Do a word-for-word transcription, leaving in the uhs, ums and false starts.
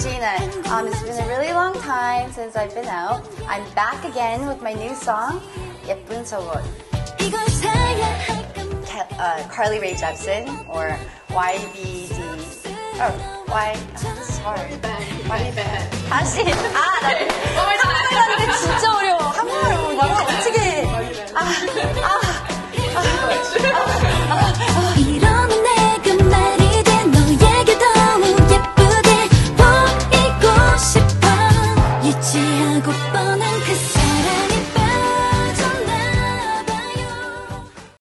Gina. Um, it's been a really long time since I've been out. I'm back again with my new song, 예쁜 속옷. Uh, Carly Rae Jepsen or Y B D. Oh, Y. Oh, sorry. 많이 bad. 다시. 아, 나 한국말 하는데 진짜 어려워. 한국말 말을 어떻게. 아, 아.